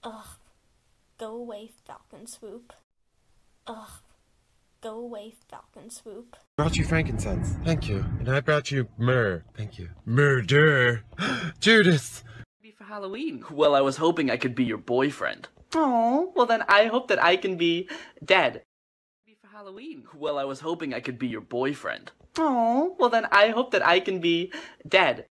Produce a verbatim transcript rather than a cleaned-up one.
Ugh. Go away, Falcon Swoop. Ugh. Go away, Falcon Swoop. Brought you frankincense. Thank you. And I brought you myrrh. Thank you. Murder. Judas. For Halloween. Well, I was hoping I could be your boyfriend. Oh, well then I hope that I can be dead. For Halloween. Well, I was hoping I could be your boyfriend. Oh, well then I hope that I can be dead.